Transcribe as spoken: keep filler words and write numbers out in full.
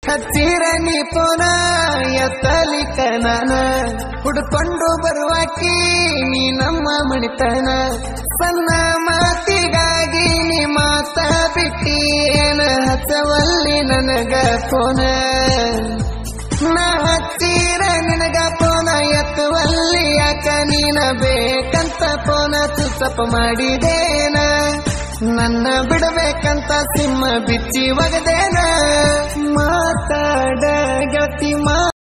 ಹಚ್ಚಿರ ನೀ ಪೋನ ಎತ್ತಲಿಕ ನಾನ ಹುಡ್ಕೊಂಡು ಬರುವಾಕಿ ನೀ ನಮ್ಮ ಮಣಿತನ ಸಣ್ಣ ಮಾತಿಗಾಗಿ ನೀ ಮಾತ ಬಿಟ್ಟೇನ ಹಚ್ಚವಲ್ಲಿ ನನಗ ಪೋನ ನಾ ಹಚ್ಚಿರ ನಿನಗ ಪೋನ ಎತ್ತುವಲ್ಲಿ ಯಾಕ ನೀನ ಬೇಕಂತ ಪೋನ ತುಸಪ ಮಾಡಿದೇನ ನನ್ನ ಬಿಡಬೇಕಂತ ಸಿಂಹ ಬಿಚ್ಚಿ ಒಗದೇನ ಮಾತಾಡ ಗೆಳತಿ ಮಾ